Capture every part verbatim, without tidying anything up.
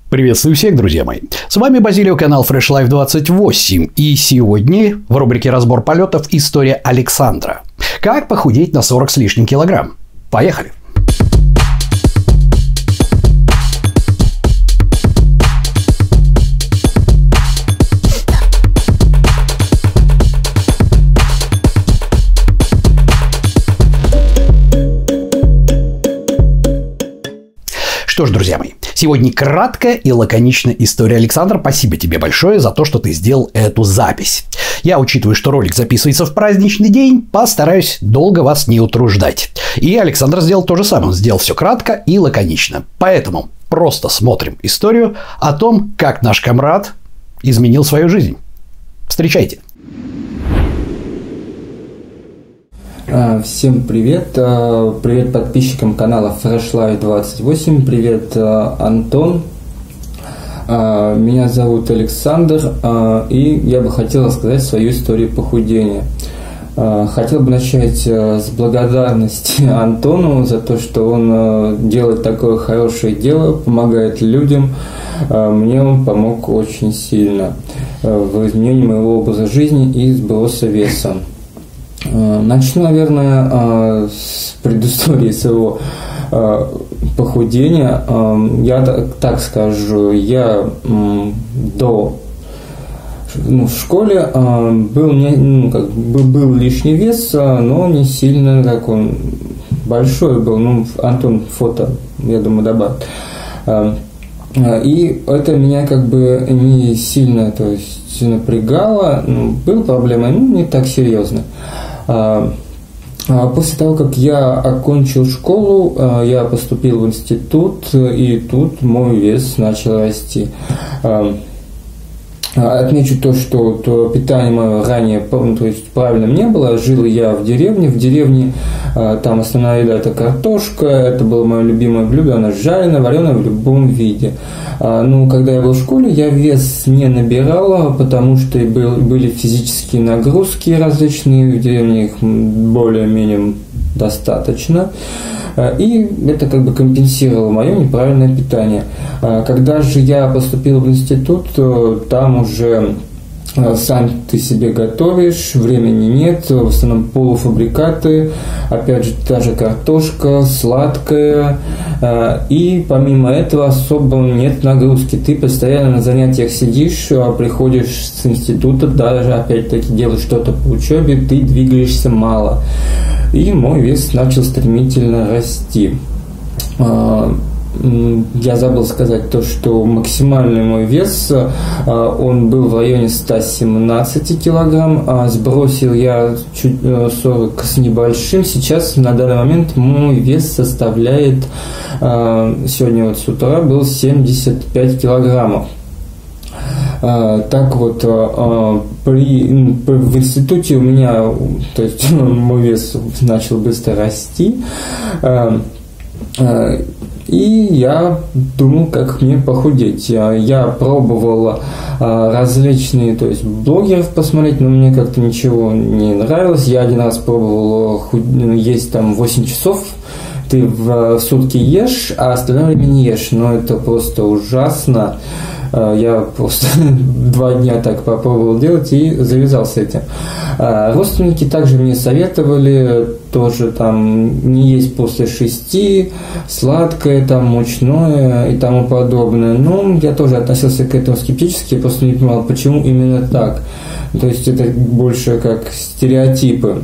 Приветствую всех, друзья мои. С вами Базилио, канал Fresh Life двадцать восемь. И сегодня в рубрике «Разбор полетов» история Александра. Как похудеть на сорок с лишним килограмм. Поехали! Что ж, друзья мои, сегодня краткая и лаконичная история Александра. Спасибо тебе большое за то, что ты сделал эту запись. Я, учитывая, что ролик записывается в праздничный день, постараюсь долго вас не утруждать. И Александр сделал то же самое. Он сделал все кратко и лаконично. Поэтому просто смотрим историю о том, как наш комрад изменил свою жизнь. Встречайте. Всем привет! Привет подписчикам канала Fresh Life двадцать восемь. Привет, Антон. Меня зовут Александр, и я бы хотел рассказать свою историю похудения. Хотел бы начать с благодарности Антону за то, что он делает такое хорошее дело, помогает людям. Мне он помог очень сильно в изменении моего образа жизни и сброса веса. Начну, наверное, с предыстории своего похудения. Я так скажу, я до ну, в школе был, ну, как бы был лишний вес, но не сильно как он большой был. Ну, Антон фото, я думаю, добавит. И это меня как бы не сильно, то есть, напрягало. Ну, была проблема, ну, не так серьезно. После того, как я окончил школу, я поступил в институт, и тут мой вес начал расти. Отмечу то, что то питание мое ранее, то есть, правильным не было. Жил я в деревне. В деревне там основная еда – это картошка. Это было мое любимое блюдо. Она жареная, вареная в любом виде. Ну, когда я был в школе, я вес не набирала, потому что был, были физические нагрузки различные. В деревне их более-менее достаточно. И это как бы компенсировало мое неправильное питание. Когда же я поступил в институт, там уже сам ты себе готовишь, времени нет, в основном полуфабрикаты, опять же та же картошка, сладкая, и помимо этого особо нет нагрузки. Ты постоянно на занятиях сидишь, приходишь с института, даже опять-таки делаешь что-то по учебе, ты двигаешься мало. И мой вес начал стремительно расти. Я забыл сказать то, что максимальный мой вес, он был в районе ста семнадцати килограмм, а сбросил я чуть сорок с небольшим. Сейчас на данный момент мой вес составляет, сегодня вот с утра был семьдесят пять килограммов. Так вот, при, в институте у меня, то есть мой вес начал быстро расти, и я думал, как мне похудеть. Я пробовал различные, то есть блогеров посмотреть, но мне как-то ничего не нравилось. Я один раз пробовал есть там восемь часов. Ты в сутки ешь, а остальное время не ешь. Но это просто ужасно. Я просто два дня так попробовал делать и завязал с этим. Родственники также мне советовали тоже там не есть после шести, сладкое, там, мучное и тому подобное. Но я тоже относился к этому скептически, я просто не понимал, почему именно так. То есть это больше как стереотипы.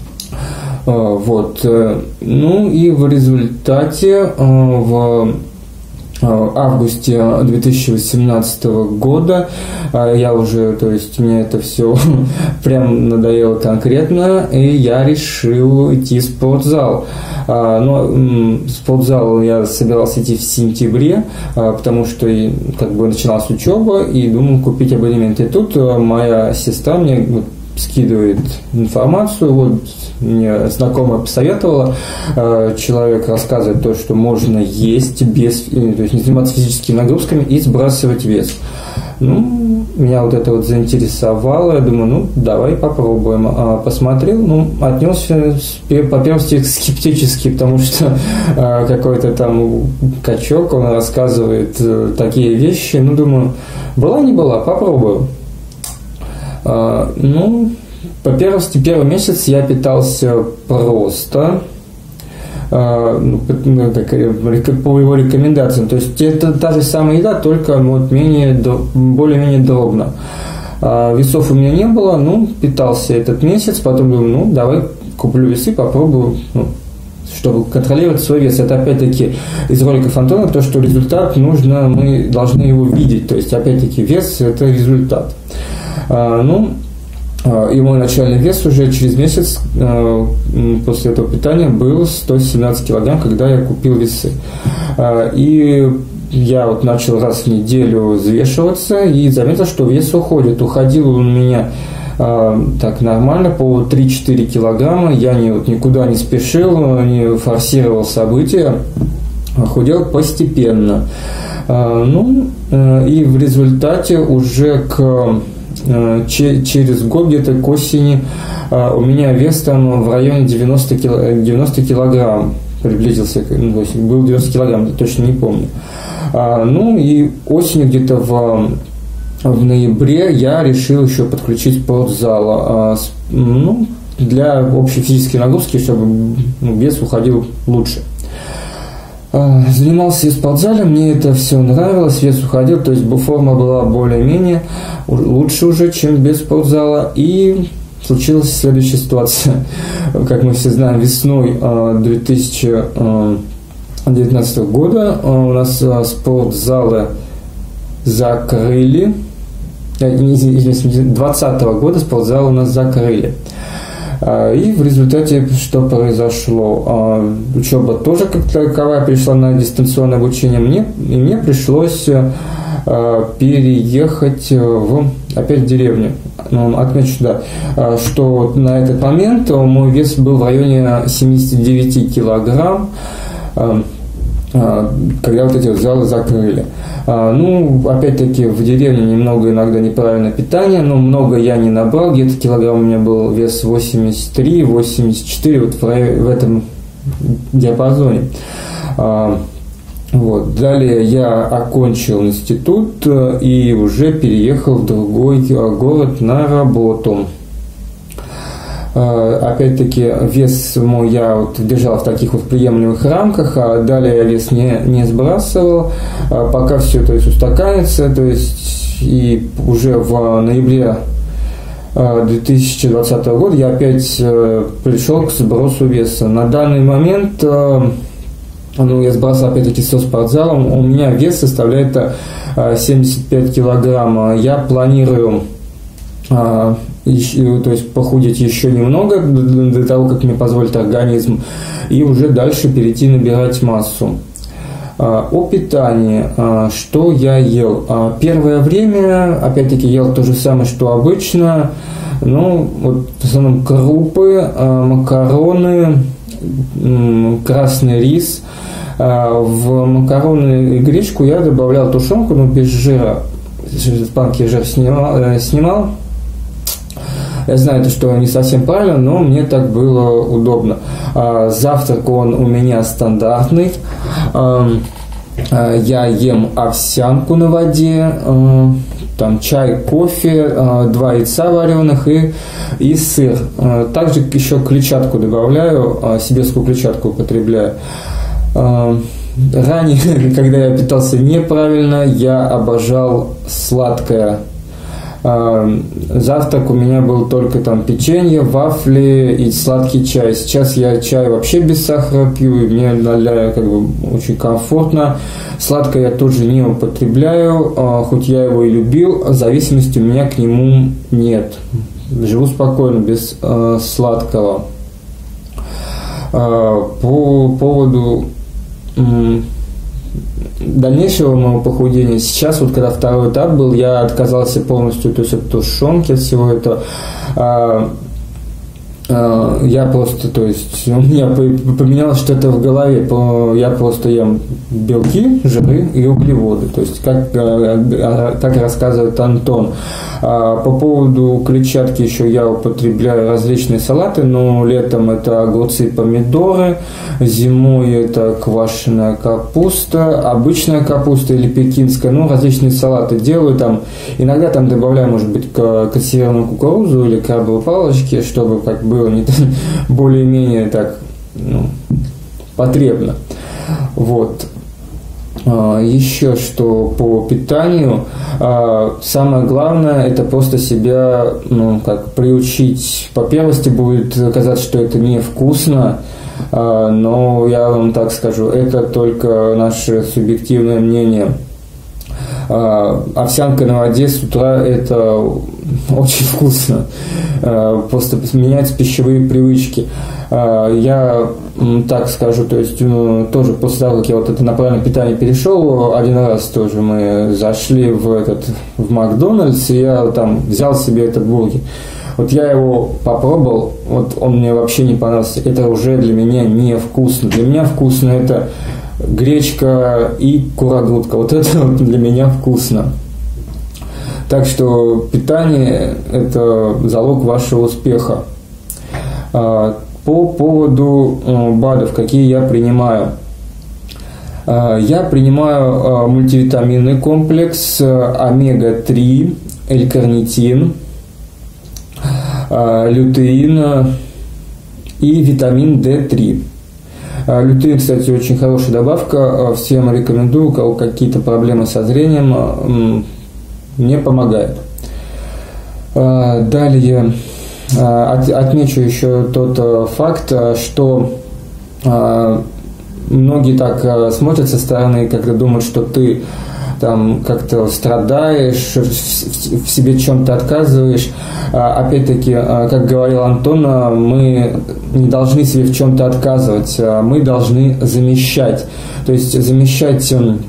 Вот. Ну и в результате в августе две тысячи восемнадцатого года я уже, то есть мне это все прям надоело конкретно, и я решил идти в спортзал. Но в спортзал я собирался идти в сентябре, потому что как бы начиналась учеба, и думал купить абонемент. И тут моя сестра мне скидывает информацию, вот мне знакомая посоветовала, человек рассказывает то, что можно есть без, то есть не заниматься физическими нагрузками и сбрасывать вес. Ну, меня вот это вот заинтересовало, я думаю, ну, давай попробуем. А, посмотрел, ну, отнесся по первости скептически, потому что а, какой-то там качок, он рассказывает а, такие вещи, ну, думаю, была не была, попробую. А, ну, по первости, первый месяц я питался просто, ну, по его рекомендациям. То есть это та же самая еда, только вот менее, более-менее дробно. Весов у меня не было, ну, питался этот месяц, потом думаю, ну, давай куплю весы, попробую, ну, чтобы контролировать свой вес. Это опять-таки из роликов Антона, то, что результат нужно, мы должны его видеть. То есть, опять-таки, вес – это результат. Ну, и мой начальный вес уже через месяц э, после этого питания был сто семнадцать килограмм, когда я купил весы. Э, и я вот начал раз в неделю взвешиваться и заметил, что вес уходит. Уходил он у меня э, так нормально, по три-четыре килограмма. Я не, вот, никуда не спешил, не форсировал события, худел постепенно. Э, ну, э, и в результате уже к... через год, где-то к осени, у меня вес там в районе девяносто килограмм приблизился, ну, был девяносто килограмм, точно не помню. Ну и осенью, где-то в, в ноябре, я решил еще подключить спортзал, ну, для общей физической нагрузки, чтобы, ну, вес уходил лучше. Занимался в спортзале, мне это все нравилось, вес уходил, то есть форма была более-менее лучше уже, чем без спортзала. И случилась следующая ситуация. Как мы все знаем, весной две тысячи девятнадцатого года у нас спортзалы закрыли. Извините, двадцатого года спортзалы у нас закрыли. И в результате что произошло? Учеба тоже как таковая перешла на дистанционное обучение. Мне, и мне пришлось переехать в, опять в деревню. Отмечу, да, что на этот момент мой вес был в районе семьдесят девять килограмм, когда вот эти вот залы закрыли. Ну, опять-таки, в деревне немного иногда неправильное питание, но много я не набрал, где-то килограмм у меня был вес восемьдесят три - восемьдесят четыре, вот в, в этом диапазоне. Вот. Далее я окончил институт и уже переехал в другой город на работу. Опять-таки, вес мой я вот держал в таких вот приемлемых рамках, а далее я вес не, не сбрасывал, пока все, то есть, устаканится, то есть, и уже в ноябре две тысячи двадцатого года я опять пришел к сбросу веса. На данный момент, ну, я сбросил опять-таки со спортзалом, у меня вес составляет семьдесят пять килограмм. Я планирую, то есть, похудеть еще немного для того, как мне позволит организм, и уже дальше перейти набирать массу. О питании. Что я ел? Первое время, опять-таки, ел то же самое, что обычно. Ну, вот в основном крупы, макароны, красный рис. В макароны и гречку я добавлял тушенку, но без жира. В банке жир снимал, снимал. Я знаю, что не совсем правильно, но мне так было удобно. Завтрак он у меня стандартный. Я ем овсянку на воде, там чай, кофе, два яйца вареных и, и сыр. Также еще клетчатку добавляю, сибирскую клетчатку употребляю. Ранее, когда я питался неправильно, я обожал сладкое. Завтрак у меня был только там печенье, вафли и сладкий чай. Сейчас я чай вообще без сахара пью, и мне для, как бы, очень комфортно. Сладкое я тоже не употребляю, хоть я его и любил, зависимости у меня к нему нет. Живу спокойно, без э, сладкого. По поводу дальнейшего моего похудения, сейчас вот когда второй этап был, я отказался полностью, то есть от тушенки, от всего этого. я просто, то есть, у меня поменялось что-то в голове. Я просто ем белки, жиры и углеводы. То есть, как, как рассказывает Антон. По поводу клетчатки еще я употребляю различные салаты, но летом это огурцы и помидоры, зимой это квашеная капуста, обычная капуста или пекинская, ну, различные салаты делаю там. Иногда там добавляю, может быть, консервированную кукурузу или крабовые палочки, чтобы как было не более-менее так, ну, потребно. Вот. Еще что по питанию, самое главное это просто себя, ну, как приучить. По первости будет казаться, что это невкусно, но я вам так скажу, это только наше субъективное мнение. Овсянка на воде с утра – это очень вкусно. Просто меняются пищевые привычки. Я так скажу, то есть тоже после того, как я вот это на правильное питание перешел, один раз тоже мы зашли в этот в Макдональдс, и я там взял себе этот бургер. Вот я его попробовал, вот он мне вообще не понравился. Это уже для меня не вкусно. Для меня вкусно это гречка и курагутка. Вот это вот для меня вкусно. Так что питание – это залог вашего успеха. По поводу БАДов, какие я принимаю. Я принимаю мультивитаминный комплекс, омега три, L-карнитин, лютеин и витамин дэ три. Лютеин, кстати, очень хорошая добавка. Всем рекомендую, у кого какие-то проблемы со зрением, мне помогает. Далее отмечу еще тот факт, что многие так смотрят со стороны, когда думают, что ты там как-то страдаешь, в себе чем-то отказываешь. Опять-таки, как говорил Антон, мы не должны себе в чем-то отказывать, мы должны замещать. То есть замещать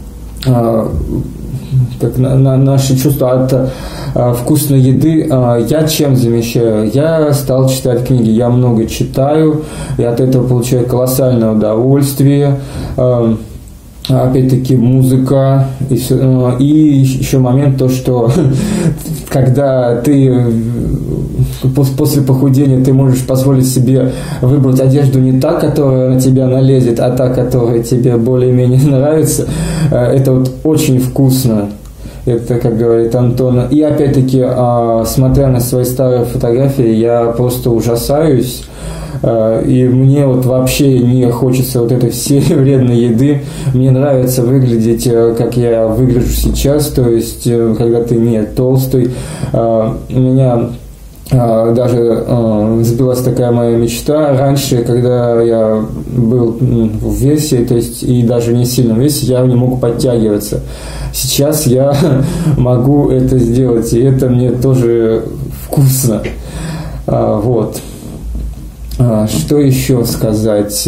как на, на наши чувства от а, вкусной еды. А, я чем замещаю? Я стал читать книги, я много читаю, и от этого получаю колоссальное удовольствие. А, опять-таки музыка, и, и еще момент то, что когда ты после похудения ты можешь позволить себе выбрать одежду не та, которая на тебя налезет, а та, которая тебе более-менее нравится, это вот очень вкусно. Это, как говорит Антон. И опять-таки, смотря на свои старые фотографии, я просто ужасаюсь. И мне вот вообще не хочется вот этой всей вредной еды. Мне нравится выглядеть, как я выгляжу сейчас, то есть, когда ты не толстый. У меня даже сбилась такая моя мечта. Раньше, когда я был в весе, то есть и даже не сильном весе, я не мог подтягиваться. Сейчас я могу это сделать, и это мне тоже вкусно. Вот. Что еще сказать?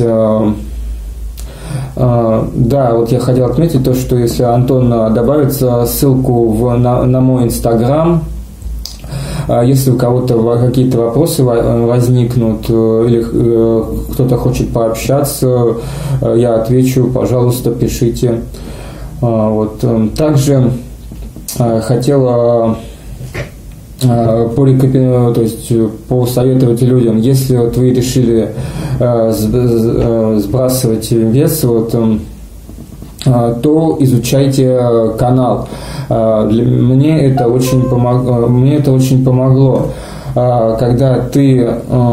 Да, вот я хотел отметить то, что если Антон добавит ссылку в, на, на мой инстаграм, если у кого-то какие-то вопросы возникнут или кто-то хочет пообщаться, я отвечу, пожалуйста, пишите. Вот. Также хотела то есть посоветовать людям, если вот вы решили сбрасывать вес, вот, то изучайте канал. Для мне это очень помогло. Мне это очень помогло, когда ты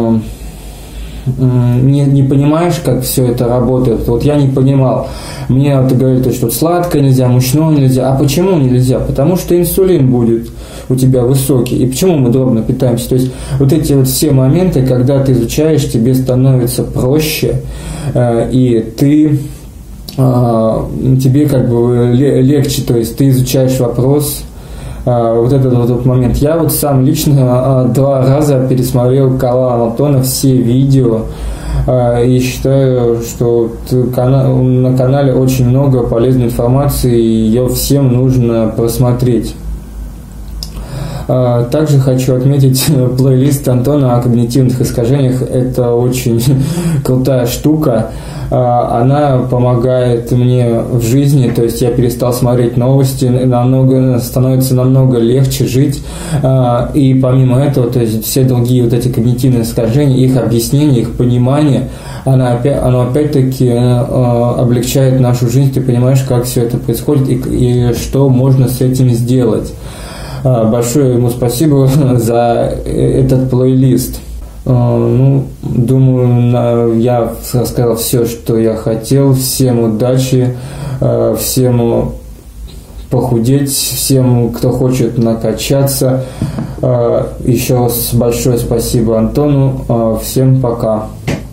не, не понимаешь, как все это работает. Вот я не понимал. Мне вот говорили, что сладкое нельзя, мучное нельзя. А почему нельзя? Потому что инсулин будет у тебя высокий. И почему мы дробно питаемся? То есть вот эти вот все моменты, когда ты изучаешь, тебе становится проще, и ты тебе как бы легче, то есть ты изучаешь вопрос. Вот этот вот этот момент. Я вот сам лично два раза пересмотрел канал Антона, все видео, и считаю, что на канале очень много полезной информации, и ее всем нужно просмотреть. Также хочу отметить плейлист Антона о когнитивных искажениях. Это очень крутая штука. Она помогает мне в жизни, то есть я перестал смотреть новости, намного, становится намного легче жить. И помимо этого, то есть все другие вот эти когнитивные искажения, их объяснение, их понимание, оно, опять, оно опять-таки облегчает нашу жизнь. Ты понимаешь, как все это происходит и, и что можно с этим сделать. Большое ему спасибо за этот плейлист. Ну, думаю, я рассказал все, что я хотел. Всем удачи, всем похудеть, всем, кто хочет накачаться. Еще раз большое спасибо Антону. Всем пока.